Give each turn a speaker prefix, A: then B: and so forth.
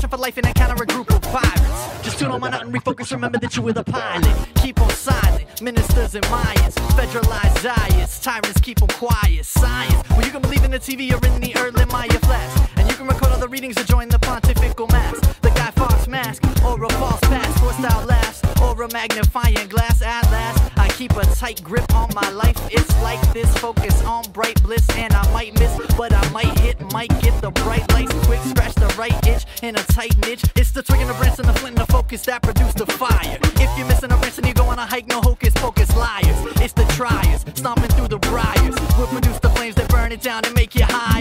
A: searching for life and encounter a group of pirates. Just tune on my note and refocus, remember that you were the pilot. Keep on silent, ministers and Mayans, federalized diets, tyrants keep on quiet. Science, well you can believe in the TV or in the early Maya flash, and you can record all the readings or join the pontifical mass. The Guy Fawkes mask, or a false pass, forced out laughs, or a magnifying glass. At last, I keep a tight grip on my life. It's like this, focus on bright bliss, and I might miss, but I might hit, might get the bright lights quick, scratch the right itch in a tight niche. It's the twig and the branch and the flint and the focus that produce the fire. If you're missing a branch and you go on a hike, no hocus pocus liars. It's the triers, stomping through the briars, will produce the flames that burn it down and make you high.